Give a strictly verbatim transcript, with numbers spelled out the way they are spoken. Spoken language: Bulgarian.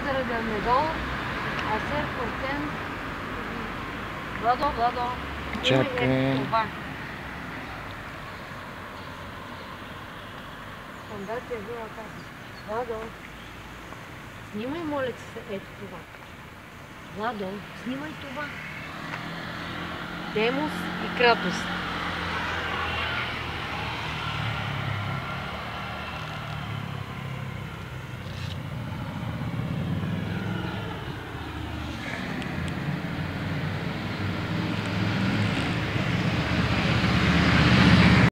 заради Армедол, Асер, Фортен. Владо, Владо. Чакай. Фондация била така. Владо. Снимай, моля ти се, ето това. Владо, снимай това. Демос и Кратос.